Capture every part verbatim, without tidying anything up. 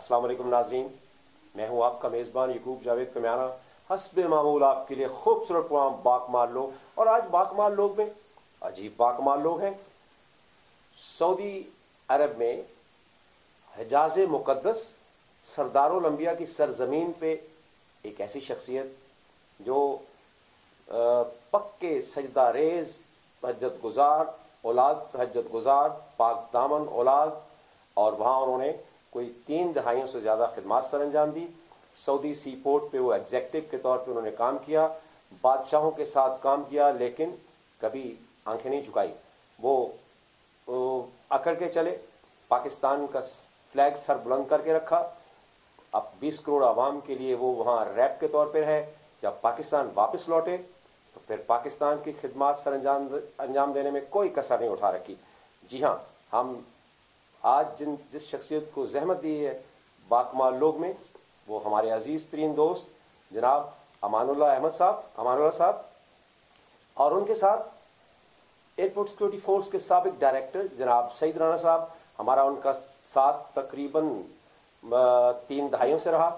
अस्सलाम वालेकुम नाजरीन, मैं हूं आपका मेज़बान यकूब जावेद कमियाना। हस्बे मामूल आपके लिए खूबसूरत प्रोग्राम बाकमाल लोग, और आज बाकमाल लोग में अजीब बाकमाल लोग हैं। सऊदी अरब में हिजाज मुक़द्दस सरदारुल अंबिया की सरजमीन पे एक ऐसी शख्सियत जो पक्के सजदा रेज तहज्जुद गुजार औलाद तहज्जुद गुजार पाक दामन औलाद, और वहाँ उन्होंने कोई तीन दहाइयों से ज़्यादा खिदमत सर अंजाम दी। सऊदी सी पोर्ट पे वो एग्जेक्टिव के तौर पे उन्होंने काम किया, बादशाहों के साथ काम किया, लेकिन कभी आंखें नहीं झुकाई। वो, वो अकड़ के चले, पाकिस्तान का फ्लैग सर बुलंद करके रखा। अब बीस करोड़ आवाम के लिए वो वहाँ रैप के तौर पर है। जब पाकिस्तान वापस लौटे तो फिर पाकिस्तान की खिदमत सर अंजाम अंजाम देने में कोई कसर नहीं उठा रखी। जी हाँ, हम आज जिन जिस शख्सियत को जहमत दी है बाकमाल लोग में, वो हमारे अजीज़ तरीन दोस्त जनाब अमानुल्लाह अहमद साहब अमानुल्लाह साहब, और उनके साथ एयरपोर्ट सिक्योरिटी फोर्स के साबिक डायरेक्टर जनाब सईद राना साहब। हमारा उनका साथ तकरीबन तीन दहाइयों से रहा,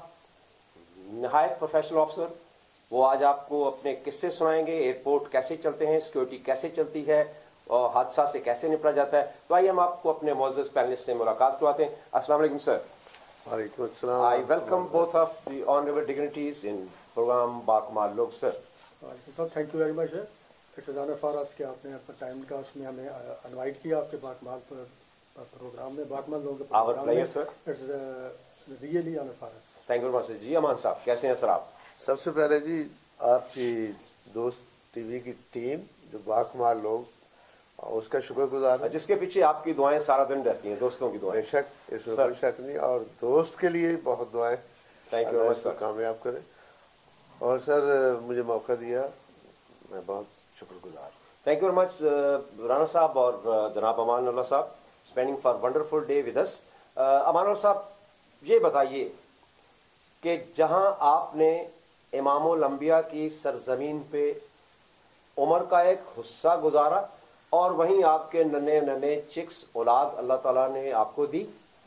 नहायत प्रोफेशनल ऑफिसर। वो आज आपको अपने किस्से सुनाएंगे, एयरपोर्ट कैसे चलते हैं, सिक्योरिटी कैसे चलती है और हादसा से कैसे निपटा जाता है। तो आइए हम आपको अपने मौजूद पैनलिस्ट से मुलाकात करवाते हैं। अस्सलाम वालेकुम सर। वालेकुम अस्सलाम। I welcome both of the honourable dignities in programme बाकमाल लोग sir. Sir thank you very much sir, it is honour for us कि आपने अपना टाइम निकाला, उसमें हमें इनवाइट किया आपके बाकमाल पर प्रोग्राम में, बाकमाल लोग our player sir. It's really honour for us. Thank you very much sir. जी अमान साहब, कैसे हैं सर आप? सबसे पहले जी आपकी दोस्त टीवी की टीम जो बाकमाल लोग, उसका शुक्रगुजार है, जिसके पीछे आपकी दुआएं सारा दिन रहती हैं, दोस्तों की दुआएं। बेशक, इसमें कोई शक नहीं, और दोस्त के लिए बहुत दुआएं। Thank you very much sir, कामयाब करें। और सर मुझे मौका दिया, मैं बहुत शुक्रगुजार। Thank you very much Rana साहब और जनाब अमानुल्लाह साहब, spending for wonderful day with us. Amanullah साहब, ये बताइए कि जहां आपने इमामुल अंबिया की सरजमीन पे उम्र का एक हिस्सा गुजारा, और वहीं आपके नन्हे नन्हे चिक्स औलाद अल्लाह ताला ने आपको दी,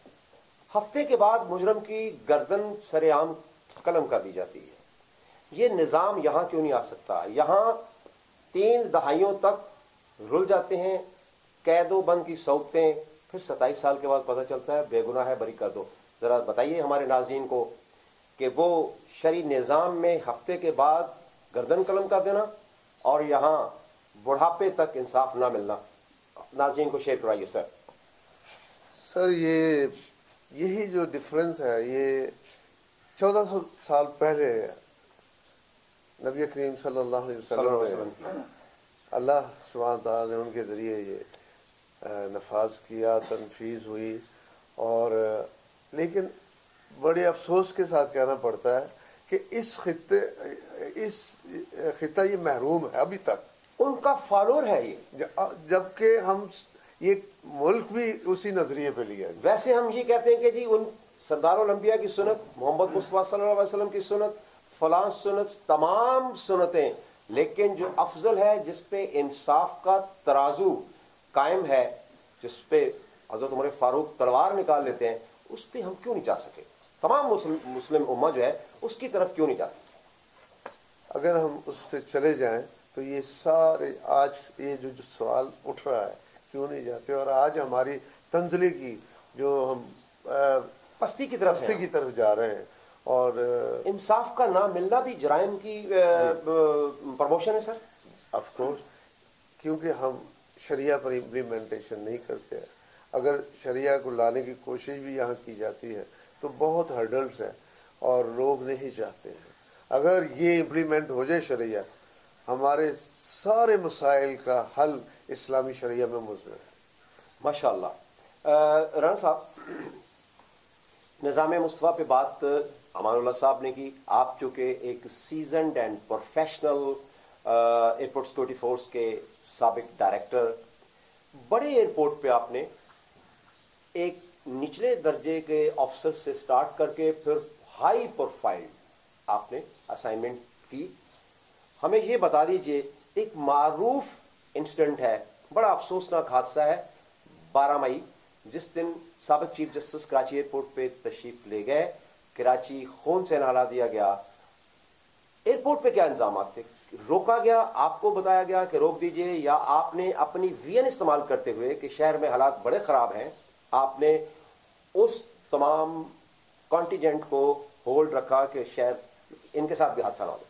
हफ्ते के बाद मुजरम की गर्दन सरेआम कलम कर दी जाती है। ये निज़ाम यहाँ क्यों नहीं आ सकता? यहाँ तीन दहाइयों तक रुल जाते हैं, कैदो बंद की सौगतें, फिर सत्ताईस साल के बाद पता चलता है बेगुनाह है, बरी कर दो। ज़रा बताइए हमारे नाज़रीन को कि वो शरी निज़ाम में हफ्ते के बाद गर्दन कलम कर देना और यहाँ बुढ़ापे तक इंसाफ ना मिलना, नाज़रीन को शेयर कराइए सर। सर ये यही जो डिफरेंस है, ये चौदह सौ साल पहले नबी करीम सल्लल्लाहु अलैहि वसल्लम ने अल्लाह सुब्हानहू तआला ने उनके ज़रिए ये नफाज किया, तनफीज़ हुई। और लेकिन बड़े अफसोस के साथ कहना पड़ता है कि इस खित्ते इस खिता ये महरूम है अभी तक, उनका फॉलोअर है ये, जबकि हम ये मुल्क भी उसी नजरिए पे लिया। वैसे हम ये कहते हैं कि जी उन सरदारुल अंबिया की सुन्नत, मोहम्मद मुस्तफा सल्लल्लाहु अलैहि वसल्लम की सुन्नत, फलां सुन्नत, तमाम सुन्नतें, लेकिन जो अफजल है, जिस पे इंसाफ का तराजू कायम है, जिस पे हज़रत उमर फारूक तलवार निकाल लेते हैं, उस पर हम क्यों नहीं जा सके? तमाम मुस्लिम मुस्लिम उम्मा जो है उसकी तरफ क्यों नहीं जाती? अगर हम उस पर चले जाएं तो ये सारे आज ये जो, जो सवाल उठ रहा है क्यों नहीं जाते, और आज हमारी तंजली की जो हम आ, पस्ती की तरफ पस्ती की तरफ जा रहे हैं, और इंसाफ का ना मिलना भी जराइम की प्रमोशन है सर। ऑफ कोर्स, क्योंकि हम शरिया पर इम्प्लीमेंटेशन नहीं करते हैं। अगर शरिया को लाने की कोशिश भी यहाँ की जाती है तो बहुत हर्डल्स हैं और लोग नहीं चाहते हैं। अगर ये इम्प्लीमेंट हो जाए शरिया, हमारे सारे मसाइल का हल इस्लामी शरिया में मुज़म्मिन है। माशाअल्लाह। राना साहब, निज़ाम मुस्तफ़ा पे बात अमानुल्लाह साहब ने की। आप चूँकि एक seasoned and professional airport security force के साबिक डायरेक्टर, बड़े एयरपोर्ट पे आपने एक निचले दर्जे के ऑफिसर से स्टार्ट करके फिर हाई प्रोफाइल आपने असाइनमेंट की। हमें ये बता दीजिए, एक मारूफ इंसिडेंट है, बड़ा अफसोसनाक हादसा है, बारह मई جس دن سابق چیف جسٹس کراچی ایئرپورٹ پہ تشریف لے گئے، کراچی خون سے نہلا دیا گیا. ایئرپورٹ پہ کیا انتظامات تھے؟ روکا گیا، آپ کو بتایا گیا کہ روک دیجئے، یا آپ نے اپنی وی این استعمال کرتے ہوئے کہ شہر میں حالات بڑے خراب ہیں، آپ نے اس تمام کانٹینجنٹ کو ہولڈ رکھا کہ شہر ان کے ساتھ بھی حادثہ نہ ہو؟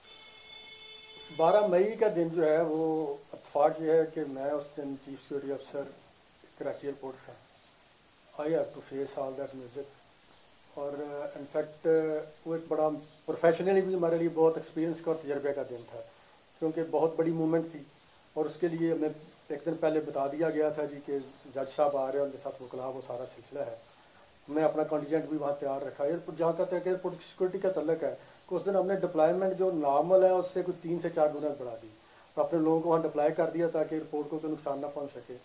بارہ مئی کا دن جو ہے وہ اتفاق یہ ہے کہ میں اس دن چیف سیکورٹی افسر کراچی ایئرپورٹ تھا. I have to face all that music, اور انفیکٹ وہ ایک بڑا پروفیشنلی بھی ہمارے لیے بہت ایکسپیرینس کا اور تجربے کا دن تھا، کیونکہ بہت بڑی موومنٹ تھی. اور اس کے لیے ہمیں ایک دن پہلے بتا دیا گیا تھا جی کہ جج صاحب آ رہے ہیں، ان کے ساتھ وکلا وہ سارا سلسلہ ہے. میں اپنا کانٹینجنٹ بھی وہاں تیار رکھا. ایئرپورٹ جہاں تک ایئرپورٹ کی سیکورٹی کا تعلق ہے کہ اس دن ہم نے ڈپلائمنٹ جو نارمل ہے اس سے کوئی تین سے چار گنا بڑھا دی، اور اپنے لوگوں کو وہاں ڈپلائی کر دیا تاکہ ایئرپورٹ کو کوئی نقصان نہ پہنچ سکے.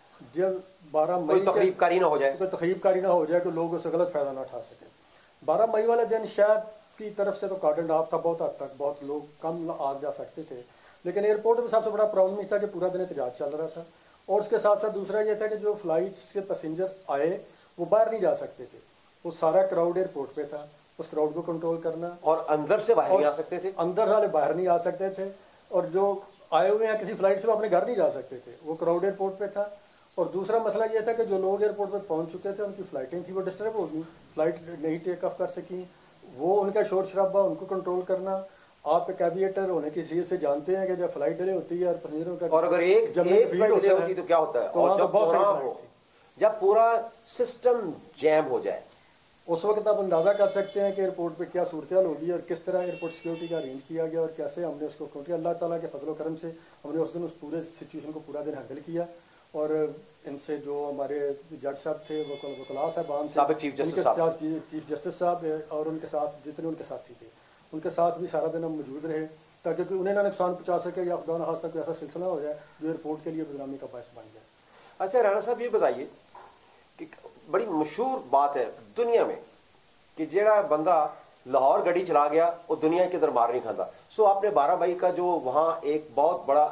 جب بارہ مئی تخریب کاری نہ ہو جائے کوئی تخریب کاری نہ ہو جائے کہ لوگ اس سے غلط فائدہ نہ اٹھا سکیں. بارہ مئی والے دن شاید کی طرف سے تو کارڈن آف تھا بہت حد تک، بہت لوگ کم آ جا سکتے تھے، لیکن ایئرپورٹ میں سب سے بڑا پرابلم یہ تھا کہ پورا دن احتجاج چل رہا تھا. اور اس کے ساتھ ساتھ دوسرا یہ تھا کہ جو فلائٹس کے پیسنجر آئے وہ باہر نہیں جا سکتے تھے. وہ سارا کراؤڈ ایئرپورٹ پہ تھا، اس کراؤڈ کو کنٹرول کرنا. اور اندر سے باہر نہیں آ سکتے تھے، اندر والے باہر نہیں آ سکتے تھے، اور جو آئے ہوئے ہیں کسی فلائٹ سے وہ اپنے گھر نہیں جا سکتے تھے. وہ کراؤڈ ایئرپورٹ پہ تھا. اور دوسرا مسئلہ یہ تھا کہ جو لوگ ایئرپورٹ پہ پہنچ چکے تھے ان کی فلائٹیں تھیں وہ ڈسٹرب ہو گئی، فلائٹ نہیں ٹیک آف کر سکیں. وہ ان کا شور شرابہ ان کو کنٹرول کرنا. آپ ایک ایویٹر ہونے کی حیثیت سے جانتے ہیں کہ جب فلائٹ ڈیلے ہوتی ہے اور پیسنجروں کا اور اگر ایک ایک فلائٹ ڈیلے ہوتی تو کیا ہوتا ہے، اور جب پورا جب پورا سسٹم جیم ہو جائے اس وقت آپ اندازہ کر سکتے ہیں کہ ایئرپورٹ پہ کیا صورتحال ہوگی اور کس طرح ایئرپورٹ سیکورٹی کا ارینج کیا گیا اور کیسے ہم نے اس کو کیا. اللہ تعالیٰ کے فضل و کرم سے ہم نے اس دن اس پورے سچویشن کو پورا دن ہینڈل کیا. اور ان سے جو ہمارے جج صاحب تھے وکلاء صاحبان سابق چیف جسٹس صاحب چیف جسٹس صاحب اور ان کے ساتھ جتنے ان کے ساتھی تھے ان کے ساتھ بھی سارا دن ہم موجود رہے تاکہ کوئی انہیں نہ نقصان پہنچا سکے یا خدا نخواستہ کوئی ایسا سلسلہ ہو جائے جو ایئرپورٹ کے لیے بدنامی کا باعث بن جائے. اچھا رانا صاحب یہ بتائیے کہ بڑی مشہور بات ہے دنیا میں کہ جڑا بندہ لاہور گاڑی چلا گیا وہ دنیا کے اندر مار نہیں کھاتا. سو آپ نے بارہ مئی کا جو وہاں ایک بہت بڑا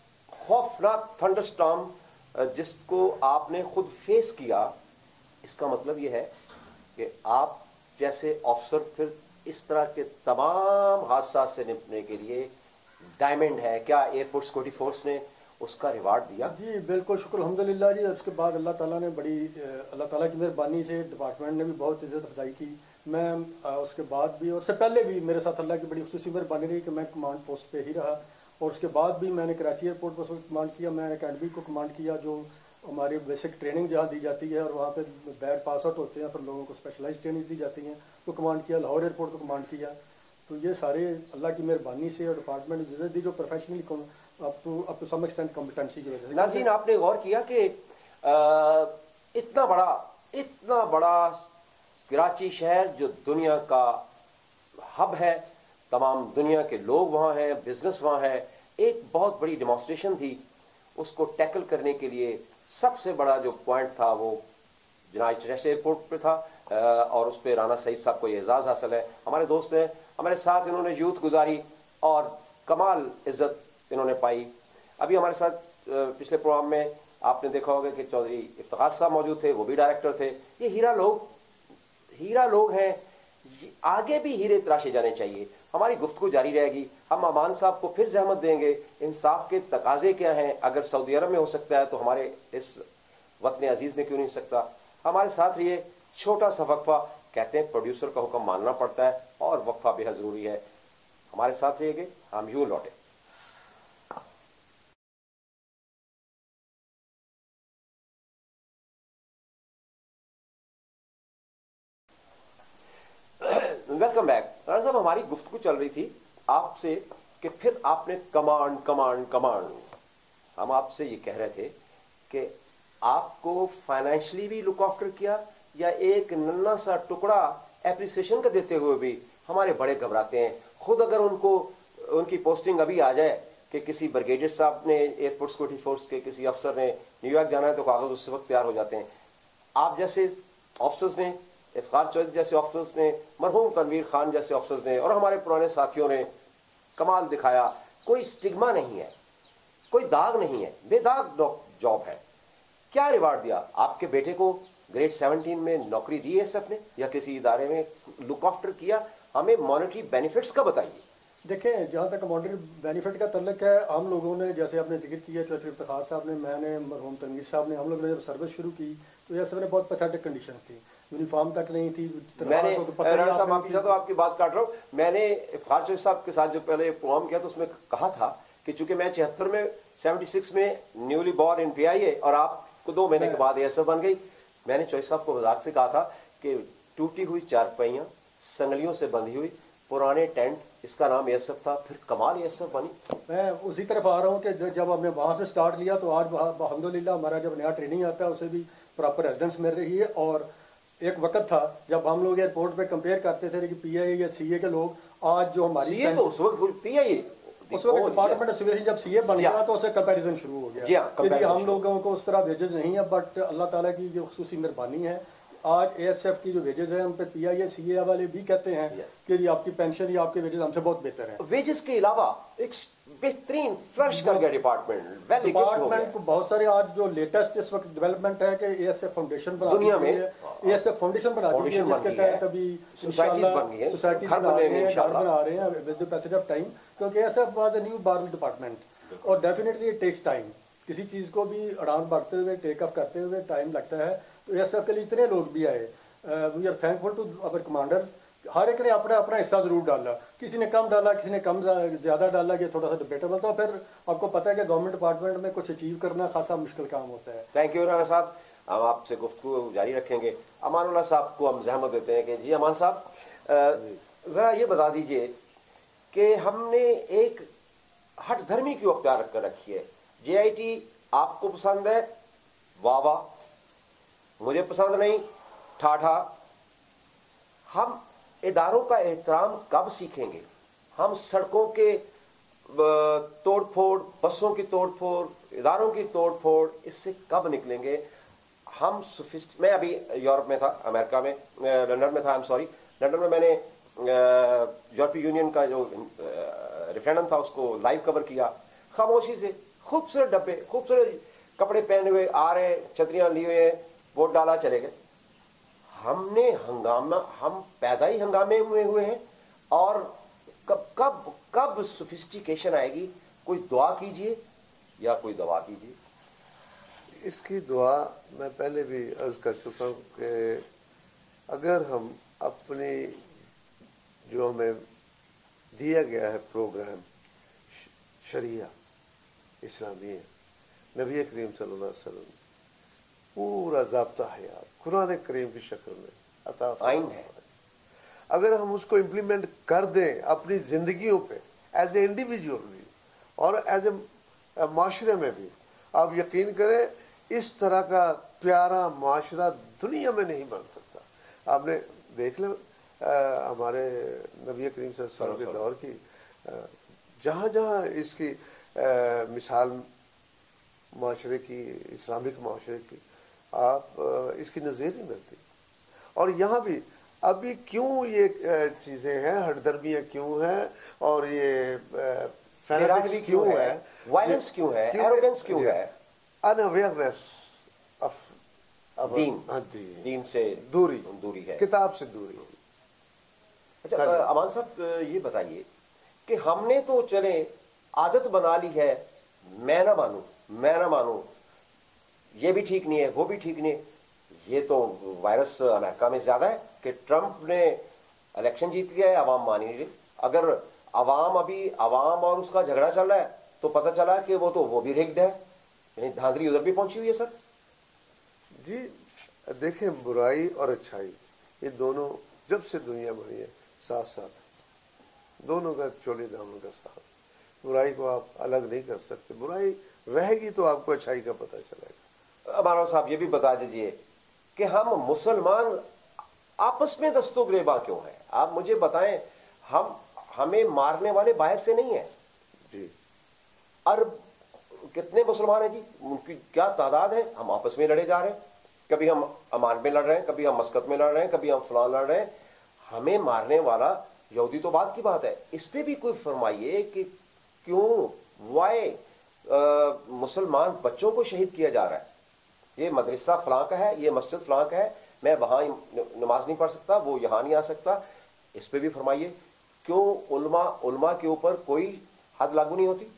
خوفناک تھنڈر سٹارم جس کو آپ نے خود فیس کیا، اس کا مطلب یہ ہے کہ آپ جیسے آفسر پھر اس طرح کے تمام حادثات سے نپٹنے کے لیے ڈائمنڈ ہے. کیا ایئرپورٹ سیکورٹی فورس نے اس کا ریوارڈ دیا؟ جی بالکل، شکر الحمدللہ جی. اس کے بعد اللہ تعالیٰ نے بڑی اللہ تعالیٰ کی مہربانی سے ڈپارٹمنٹ نے بھی بہت عزت افزائی کی. میں اس کے بعد بھی اور اس سے پہلے بھی میرے ساتھ اللہ کی بڑی خصوصی مہربانی رہی کہ میں کمانڈ پوسٹ پہ ہی رہا. اور اس کے بعد بھی میں نے کراچی ایئرپورٹ پر کمانڈ کیا، میں نے اکیڈمی کو کمانڈ کیا جو ہماری بیسک ٹریننگ جہاں دی جاتی ہے اور وہاں پہ بیڈ پاس آؤٹ ہوتے ہیں پھر لوگوں کو اسپیشلائز ٹریننگ دی جاتی ہیں تو کمانڈ کیا. لاہور ایئرپورٹ کو کمانڈ کیا. تو یہ سارے اللہ کی مہربانی سے اور ڈپارٹمنٹ نے اجازت دی جو professionally up to up to some extent competency کی وجہ سے. ناظرین آپ نے غور کیا کہ اتنا بڑا اتنا بڑا کراچی شہر جو دنیا کا ہب ہے، تمام دنیا کے لوگ وہاں ہیں، بزنس وہاں ہے، ایک بہت بڑی ڈیمانسٹریشن تھی. اس کو ٹیکل کرنے کے لیے سب سے بڑا جو پوائنٹ تھا وہ جناح انٹرنیشنل ایئرپورٹ پہ تھا، اور اس پہ رانا سعید صاحب کو یہ اعزاز حاصل ہے. ہمارے دوست ہیں، ہمارے ساتھ انہوں نے یوتھ گزاری اور کمال عزت انہوں نے پائی. ابھی ہمارے ساتھ پچھلے پروگرام میں آپ نے دیکھا ہوگا کہ چودھری افتخار صاحب موجود تھے، وہ بھی ڈائریکٹر تھے. یہ ہیرا لوگ ہیرا لوگ ہیں، آگے بھی ہیرے تراشے جانے چاہیے. ہماری گفتگو جاری رہے گی. ہم امان صاحب کو پھر زحمت دیں گے. انصاف کے تقاضے کیا ہیں؟ اگر سعودی عرب میں ہو سکتا ہے تو ہمارے اس وطن عزیز میں کیوں نہیں سکتا؟ ہمارے ساتھ رہیے. چھوٹا سا وقفہ، کہتے ہیں پروڈیوسر کا حکم ماننا پڑتا ہے اور وقفہ بے حد ضروری ہے. ہمارے ساتھ رہیے گے، ہم یوں لوٹے. Welcome back. رانا صاحب ہماری گفتگو چل رہی تھی آپ سے کہ پھر آپ نے کمانڈ کمانڈ کمانڈ ہم آپ سے یہ کہہ رہے تھے کہ آپ کو فائنینشلی بھی لک آفٹر کیا یا ایک ننا سا ٹکڑا اپریسیشن کا دیتے ہوئے بھی ہمارے بڑے گھبراتے ہیں. خود اگر ان کو ان کی پوسٹنگ ابھی آ جائے کہ کسی بریگیڈیئر صاحب نے ایئرپورٹ سیکورٹی فورس کے کسی افسر نے نیو یارک جانا ہے تو کاغذ اس وقت تیار ہو جاتے ہیں. آپ جیسے آفسرز نے، افتخار چودھری جیسے آفسرز نے، مرحوم تنویر خان جیسے آفسرز نے اور ہمارے پرانے ساتھیوں نے کمال دکھایا. کوئی اسٹگما نہیں ہے، کوئی داغ نہیں ہے، بے داغ جاب ہے. کیا ریوارڈ دیا؟ آپ کے بیٹے کو گریڈ سیونٹین میں نوکری دی ایس ایف نے یا کسی ادارے میں لک آفٹر کیا؟ ہمیں مانیٹری بینیفٹس کا بتائیے. دیکھیں جہاں تک مانیٹری بینیفٹ کا تعلق ہے، ہم لوگوں نے جیسے آپ نے ذکر کیا چودھری افتخار صاحب نے، میں نے، مرحوم تنویر صاحب نے، ہم لوگوں نے جب سروس شروع کی تو ایس ایف نے بہت پیتھیٹک کنڈیشنز تھی، یونیفارم تک نہیں تھی. میں نے رانا صاحب معافی چاہتا ہوں آپ کی بات کاٹ رہا ہوں، میں نے افتخار چودھری صاحب کے ساتھ جو پہلے پروگرام کیا تو اس میں کہا تھا کہ چونکہ میں چھہتر میں سیونٹی سکس میں newly born in P I A اور آپ کو دو مہینے کے بعد ایس ایف بن گئی، میں نے چودھری صاحب کو مذاق سے کہا تھا کہ ٹوٹی ہوئی چارپائیاں سنگلیوں سے بندھی ہوئی پرانے ٹینٹ، اس کا نام ایس ایف تھا، پھر کمال ایس ایف بنی. میں اسی طرف آ رہا ہوں کہ جب ہم نے وہاں سے سٹارٹ لیا تو آج الحمدللہ ہمارا جب نیا ٹریننگ آتا ہے اسے بھی پراپر ریزیڈنس مل رہی ہے. اور ایک وقت تھا جب ہم لوگ ایئرپورٹ پہ کمپیئر کرتے تھے کہ پی آئی اے یا سی اے کے لوگ، آج جو ہماری سی اے تو اس وقت پی آئی اے اس وقت ڈپارٹمنٹ آف سول جب سی اے بن گیا تو اسے کمپیریزن شروع ہو گیا کہ ہم لوگوں کو اس طرح ویجز نہیں ہے، بٹ اللہ تعالیٰ کی جو خصوصی مہربانی ہے آج اے ایس ایف کی جو ویجز ہیں ان پہ پی آئی اے سی اے والے بھی کہتے ہیں کہ یہ آپ کی پینشن یا آپ کے ویجز ہم سے بہت بہتر ہیں. ویجز کے علاوہ ایک بہترین فلرش کر گیا ڈپارٹمنٹ، ڈپارٹمنٹ کو بہت سارے آج جو لیٹسٹ اس وقت ڈیولپمنٹ ہے کہ اے ایس ایف فاؤنڈیشن بنا دنیا میں اے ایس ایف فاؤنڈیشن بنا دی ہے جس کے تحت ابھی سوسائٹیز بن گئی ہیں، سوسائٹیز بنا رہے ہیں، گھر بنا رہے ہیں with the passage of time, کیونکہ A S F was a new barrel department اور ڈیفینیٹلی اٹ ٹیکس ٹائم. کسی چیز کو بھی اڑان بڑھتے ہوئے ٹیک اپ کرتے ہوئے ٹائم لگتا ہے. تو اے ایس ایف کے لیے اتنے لوگ بھی آئے، we are thankful to our commanders. ہر ایک نے اپنا اپنا حصہ ضرور ڈالا، کسی نے کم ڈالا کسی نے کم زیادہ ڈالا، یہ تھوڑا سا ڈبیٹیبل تھا. پھر آپ کو پتہ ہے کہ گورنمنٹ ڈپارٹمنٹ میں کچھ اچیو کرنا خاصا مشکل کام ہوتا ہے. تھینک یو رانا صاحب، ہم آپ سے گفتگو جاری رکھیں گے. امان اللہ صاحب کو ہم زحمت دیتے ہیں کہ جی امان صاحب ذرا یہ بتا دیجئے کہ ہم نے ایک ہٹ دھرمی کیوں اختیار کر رکھی ہے؟ جے آئی ٹی آپ کو پسند ہے، واہ واہ، مجھے پسند نہیں، ٹھاٹھا. ہم اداروں کا احترام کب سیکھیں گے؟ ہم سڑکوں کے توڑ پھوڑ، بسوں کی توڑ پھوڑ، اداروں کی توڑ پھوڑ، اس سے کب نکلیں گے؟ ہم سوفسٹ میں ابھی یورپ میں تھا، امریکہ میں، لندن میں تھا، آئی ایم سوری لندن میں میں نے یورپی یونین کا جو ریفرینڈم تھا اس کو لائیو کور کیا، خاموشی سے. خوبصورت ڈبے، خوبصورت کپڑے پہنے ہوئے آ رہے ہیں، چھتریاں لیے ہوئے ہیں، ووٹ ڈالا چلے گئے. ہم نے ہنگامہ، ہم پیدا ہی ہنگامے ہوئے ہوئے ہیں. اور کب کب کب سوفسٹیکیشن آئے گی؟ کوئی دعا کیجئے یا کوئی دعا کیجئے. اس کی دعا میں پہلے بھی عرض کر چکا ہوں کہ اگر ہم اپنی جو ہمیں دیا گیا ہے پروگرام شریعہ اسلامی، نبی کریم صلی اللہ علیہ وسلم پورا ضابطہ حیات قرآن کریم کی شکل میں عطا آئین ہے، اگر ہم اس کو امپلیمنٹ کر دیں اپنی زندگیوں پہ ایز اے انڈیویجول بھی اور ایز اے معاشرے میں بھی، آپ یقین کریں اس طرح کا پیارا معاشرہ دنیا میں نہیں بن سکتا. آپ نے دیکھ لیں ہمارے نبی کریم صلی اللہ علیہ وسلم کے دور کی جہاں جہاں اس کی مثال معاشرے کی، اسلامک معاشرے کی، آپ اس کی نظیر نہیں ملتی. اور یہاں بھی ابھی کیوں یہ چیزیں ہیں، ہٹ درمیاں کیوں ہیں اور یہ فینیٹکس کیوں ہے، وائلنس کیوں ہے، ایروگنس کیوں ہے؟ ان اویئرنیس آف دین، دین سے دوری دوری ہے، کتاب سے دوری. اچھا امان صاحب یہ بتائیے کہ ہم نے تو چلے عادت بنا لی ہے میں نہ مانوں میں نہ مانوں، یہ بھی ٹھیک نہیں ہے وہ بھی ٹھیک نہیں. یہ تو وائرس امریکہ میں زیادہ ہے کہ ٹرمپ نے الیکشن جیت لیا ہے، عوام مان ہی نہیں رہی. اگر عوام ابھی عوام اور اس کا جھگڑا چل رہا ہے تو پتہ چلا کہ وہ تو وہ بھی ریگڈ ہے، یعنی دھاندلی ادھر بھی پہنچی ہوئی ہے. سر جی دیکھیں، برائی اور اچھائی یہ دونوں جب سے دنیا بنی ہے ساتھ ساتھ، دونوں کا چولے دامن کا ساتھ. برائی کو آپ الگ نہیں کر سکتے، برائی رہے گی تو آپ کو اچھائی کا پتہ چلے گا. ہمارا صاحب یہ بھی بتا دیجئے کہ ہم مسلمان آپس میں دست و گریباں کیوں ہیں؟ آپ مجھے بتائیں. ہم ہمیں مارنے والے باہر سے نہیں ہیں. جی ارب کتنے مسلمان ہیں جی، ان کی کیا تعداد ہے؟ ہم آپس میں لڑے جا رہے ہیں، کبھی ہم عمان میں لڑ رہے ہیں، کبھی ہم مسقط میں لڑ رہے ہیں، کبھی ہم فلاں لڑ رہے ہیں. ہمیں مارنے والا یہودی تو بات کی بات ہے، اس پہ بھی کوئی فرمائیے کہ کیوں، وائی مسلمان بچوں کو شہید کیا جا رہا ہے؟ یہ مدرسہ فلاں کا ہے، یہ مسجد فلاں کا ہے، میں وہاں نماز نہیں پڑھ سکتا، وہ یہاں نہیں آ سکتا. اس پہ بھی فرمائیے کیوں علماء علماء کے اوپر کوئی حد لاگو نہیں ہوتی؟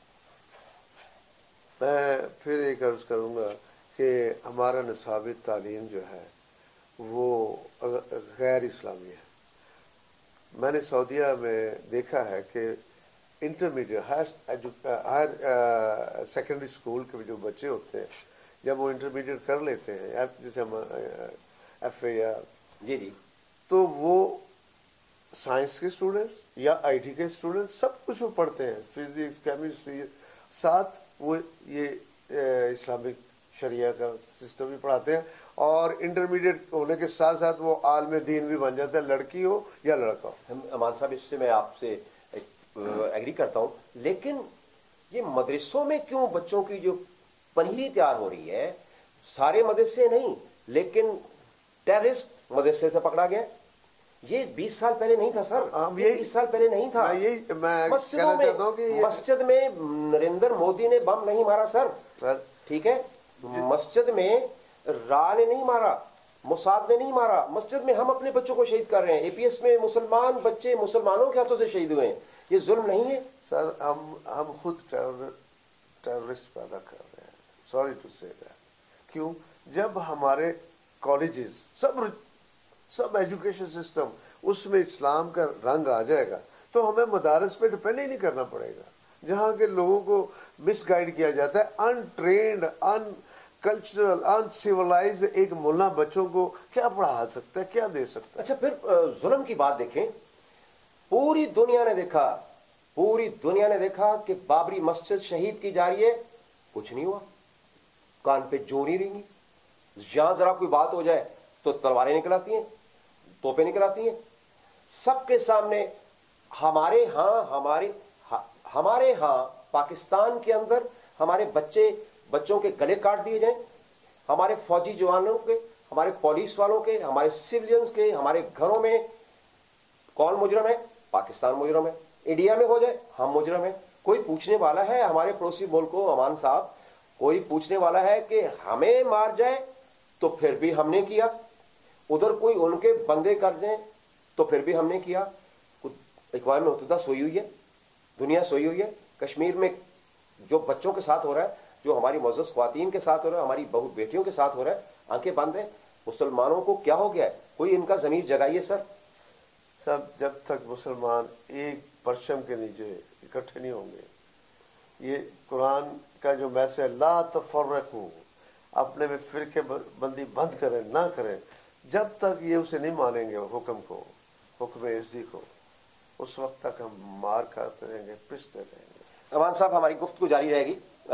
میں پھر ایک عرض کروں گا کہ ہمارا نصاب تعلیم جو ہے وہ غیر اسلامی ہے. میں نے سعودیہ میں دیکھا ہے کہ انٹرمیڈیٹ ہائر سیکنڈری اسکول کے جو بچے ہوتے ہیں جب وہ انٹرمیڈیٹ کر لیتے ہیں جیسے ہم ایف اے یا جی جی تو وہ سائنس کے اسٹوڈنٹس یا آئی ٹی کے اسٹوڈنٹس سب کچھ وہ پڑھتے ہیں، فزکس کیمسٹری، ساتھ وہ یہ اسلامک شریعہ کا سسٹم بھی پڑھاتے ہیں، اور انٹرمیڈیٹ ہونے کے ساتھ ساتھ وہ عالم دین بھی بن جاتا ہے، لڑکی ہو یا لڑکا ہو. امان صاحب اس سے میں آپ سے ایگری کرتا ہوں، لیکن یہ مدرسوں میں کیوں بچوں کی جو پنیری تیار ہو رہی ہے، سارے مدرسے نہیں لیکن ٹیررسٹ مدرسے سے پکڑا گیا. یہ بیس سال پہلے نہیں تھا سر، یہ بیس سال پہلے نہیں تھا. مسجدوں میں مسجد میں نریندر مودی نے بم نہیں مارا سر، ٹھیک ہے، مسجد میں را نے نہیں مارا، موساد نے نہیں مارا، مسجد میں ہم اپنے بچوں کو شہید کر رہے ہیں. اے پی ایس میں مسلمان بچے مسلمانوں کے ہاتھوں سے شہید ہوئے ہیں. یہ ظلم نہیں ہے سر؟ ہم ہم خود ٹیررسٹ پیدا کر رہے ہیں، سوری ٹو سے دیٹ. کیوں؟ جب ہمارے کالجز سب سب ایجوکیشن سسٹم اس میں اسلام کا رنگ آ جائے گا تو ہمیں مدارس پہ ڈپینڈ ہی نہیں کرنا پڑے گا، جہاں کے لوگوں کو مس گائیڈ کیا جاتا ہے. Untrained uncultural uncivilised ایک ملا بچوں کو کیا پڑھا سکتا ہے، کیا دے سکتا ہے؟ اچھا پھر ظلم کی بات دیکھیں، پوری دنیا نے دیکھا پوری دنیا نے دیکھا کہ بابری مسجد شہید کی جا رہی ہے، کچھ نہیں ہوا، کان پہ جو نہیں رہیں گی. جہاں ذرا کوئی بات ہو جائے تو تلواریں نکل آتی ہیں، توپیں نکل آتی ہیں. سب کے سامنے ہمارے ہاں ہمارے ہمارے ہاں پاکستان کے اندر ہمارے بچے بچوں کے گلے کاٹ دیے جائیں، ہمارے فوجی جوانوں کے، ہمارے پولیس والوں کے، ہمارے سیولینز کے، ہمارے گھروں میں کون مجرم ہے؟ پاکستان مجرم ہے. انڈیا میں ہو جائے ہم مجرم ہیں. کوئی پوچھنے والا ہے ہمارے پڑوسی ملک کو؟ امان صاحب کوئی پوچھنے والا ہے کہ ہمیں مار جائے تو پھر بھی ہم نے کیا، ادھر کوئی ان کے بندے کر جائیں تو پھر بھی ہم نے کیا. اقوام متحدہ سوئی ہوئی ہے، دنیا سوئی ہوئی ہے. کشمیر میں جو بچوں کے ساتھ ہو رہا ہے، جو ہماری معزز خواتین کے ساتھ ہو رہا ہے، ہماری بہو بیٹیوں کے ساتھ ہو رہا ہے، آنکھیں بند ہیں. مسلمانوں کو کیا ہو گیا ہے؟ کوئی ان کا ضمیر جگائیے سر. سب جب تک مسلمان ایک پرچم کے نیچے اکٹھے نہیں ہوں گے، یہ قرآن کا جو میسج لا تفرقوا، اپنے میں فرقے بندی بند کریں نہ کریں، جب تک یہ اسے نہیں مانیں گے حکم کو، حکم عزدی کو، اس وقت تک ہم مار کھاتے رہیں گے، پستے رہیں گے. امان صاحب ہماری گفتگو جاری رہے گی.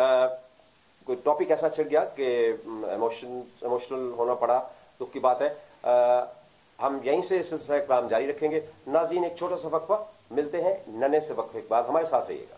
کوئی ٹاپک ایسا چل گیا کہ ایموشن ایموشنل ہونا پڑا، دکھ کی بات ہے. ہم یہیں سے سلسلہ کلام جاری رکھیں گے. ناظرین ایک چھوٹا سا وقفہ، ملتے ہیں ننے سے وقفے کے بعد، ہمارے ساتھ رہیے گا.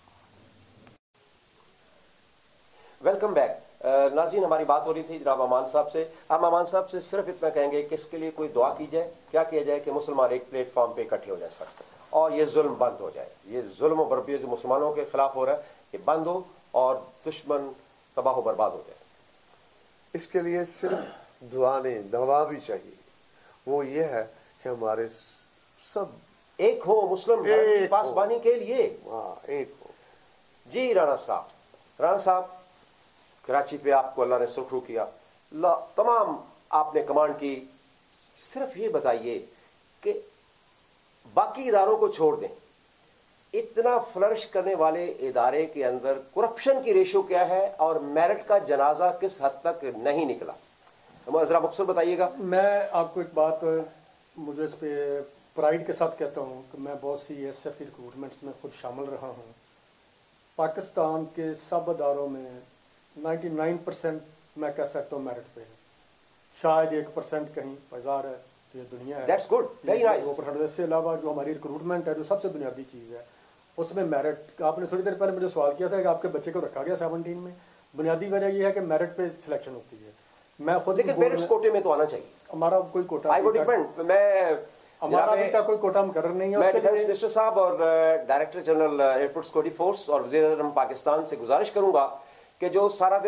Welcome back. ناظرین ہماری بات ہو رہی تھی جناب امان صاحب سے. ہم امان صاحب سے صرف اتنا کہیں گے کہ اس کے لیے کوئی دعا کی جائے، کیا کیا جائے کہ مسلمان ایک پلیٹ فارم پہ اکٹھے ہو جائے سر، اور یہ ظلم بند ہو جائے. یہ ظلم و بربری جو مسلمانوں کے خلاف ہو رہا ہے یہ بند ہو اور دشمن تباہ و برباد ہو جائے. اس کے لیے صرف دعا نہیں، دوا بھی چاہیے. وہ یہ ہے کہ ہمارے سب ایک ہو، مسلم پاسبانی کے لیے ایک ہو. جی رانا صاحب رانا صاحب کراچی پہ آپ کو اللہ نے سرخرو کیا، تمام آپ نے کمانڈ کی. صرف یہ بتائیے کہ باقی اداروں کو چھوڑ دیں، اتنا فلرش کرنے والے ادارے کے اندر کرپشن کی ریشو کیا ہے اور میرٹ کا جنازہ کس حد تک نہیں نکلا؟ ذرا مختصر بتائیے گا. میں آپ کو ایک بات مجھے اس پہ پرائڈ کے ساتھ کہتا ہوں کہ میں بہت سی ایس ایف کی ریکروٹمنٹس میں خود شامل رہا ہوں. پاکستان کے سب اداروں میں نائنٹی نائن پرسینٹ میں کہہ سکتا ہوں میرٹ پہ ہے، شاید ایک پرسینٹ کہیں بازار ہے. یہ دنیا ہے. That's good. Very nice. اس سے علاوہ جو ہماری ریکروٹمنٹ ہے جو سب سے بنیادی چیز ہے اس میں میرٹ. آپ نے تھوڑی دیر پہلے مجھے سوال کیا تھا کہ آپ کے بچے کو رکھا گیا سیونٹین میں. بنیادی وجہ یہ ہے کہ میرٹ پہ سلیکشن ہوتی ہے. میں خود لیکن پیرنٹس کوٹے میں تو آنا چاہیے. ہمارا کوئی کوٹا I would depend. میں ہمارا ابھی تک کوئی کوٹا مقرر نہیں ہے. میں ڈیفینس منسٹر صاحب اور director general airport security force اور وزیر اعظم پاکستان سے گزارش کروں گا کہ جو سارا دن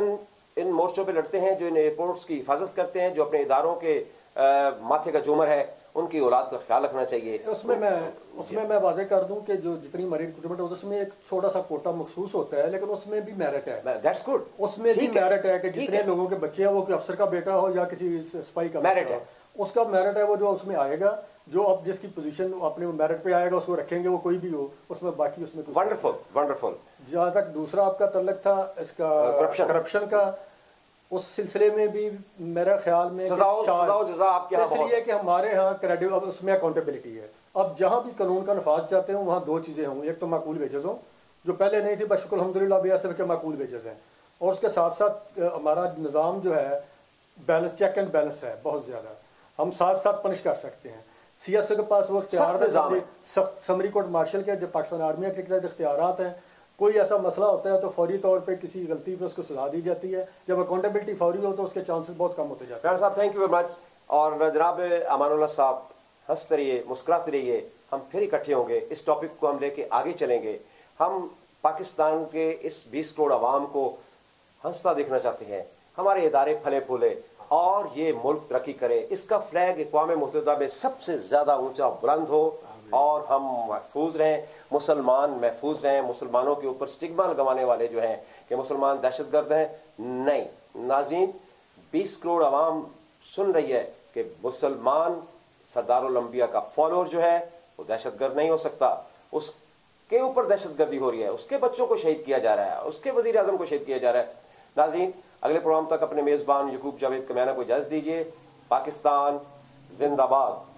ان مورچوں پہ لڑتے ہیں, جو ان ایئرپورٹس کی حفاظت کرتے ہیں, جو اپنے اداروں کے ماتھے کا جومر ہے, ان کی اولاد کا خیال رکھنا چاہیے. اس میں میں اس میں میں واضح کر دوں کہ جو جتنی مری ریکروٹمنٹ ہوتی ہے اس میں ایک چھوٹا سا کوٹا مخصوص ہوتا ہے, لیکن اس میں بھی میرٹ ہے. That's good. اس میں بھی میرٹ ہے کہ جتنے لوگوں کے بچے ہیں, وہ کوئی افسر کا بیٹا ہو یا کسی سپاہی کا میرٹ ہے, اس کا میرٹ ہے, وہ جو اس میں آئے گا, جو اب جس کی پوزیشن اپنے میرٹ پہ آئے گا اس کو رکھیں گے, وہ کوئی بھی ہو اس میں, باقی اس میں ونڈرفل ونڈرفل. جہاں تک دوسرا آپ کا تعلق تھا اس کا کرپشن کا, اس سلسلے میں بھی میرا خیال میں سزا و جزا آپ کے اس لیے کہ ہمارے ہاں کریڈٹ, اب اس میں اکاؤنٹیبلٹی ہے. اب جہاں بھی قانون کا نفاذ چاہتے ہوں وہاں دو چیزیں ہوں, ایک تو معقول ویجز ہوں جو پہلے نہیں تھی, بشکر الحمدللہ بی ایس ایف کے معقول ویجز ہیں, اور اس کے ساتھ ساتھ ہمارا نظام جو ہے بیلنس, چیک اینڈ بیلنس ہے بہت زیادہ, ہم ساتھ ساتھ پنش کر سکتے ہیں. سی ایس او کے پاس وہ اختیار سخت سمری کورٹ مارشل کے جو پاکستان آرمی کے تحت اختیارات ہیں. کوئی ایسا مسئلہ ہوتا ہے تو فوری طور پہ کسی غلطی پہ اس کو سزا دی جاتی ہے, جب اکاؤنٹیبلٹی فوری ہو تو اس کے چانسز بہت کم ہوتے جاتے ہیں. ڈاکٹر صاحب تھینک یو ویری مچ. اور جناب امان اللہ صاحب ہنستے رہیے, مسکراتے رہیے, ہم پھر اکٹھے ہوں گے, اس ٹاپک کو ہم لے کے آگے چلیں گے. ہم پاکستان کے اس بیس کروڑ عوام کو ہنستا دیکھنا چاہتے ہیں, ہمارے ادارے پھلے پھولے اور یہ ملک ترقی کرے, اس کا فلیگ اقوام متحدہ میں سب سے زیادہ اونچا بلند ہو, اور ہم محفوظ رہیں, مسلمان محفوظ رہیں. مسلمانوں کے اوپر سٹگما لگوانے والے جو ہیں کہ مسلمان دہشت گرد ہیں, نہیں. ناظرین, بیس کروڑ عوام سن رہی ہے کہ مسلمان سردار الانبیاء کا فالوور جو ہے وہ دہشت گرد نہیں ہو سکتا. اس کے اوپر دہشت گردی ہو رہی ہے, اس کے بچوں کو شہید کیا جا رہا ہے, اس کے وزیر اعظم کو شہید کیا جا رہا ہے. ناظرین, اگلے پروگرام تک اپنے میزبان یعقوب جاوید کمیانہ کو اجازت دیجیے. پاکستان زندہ باد.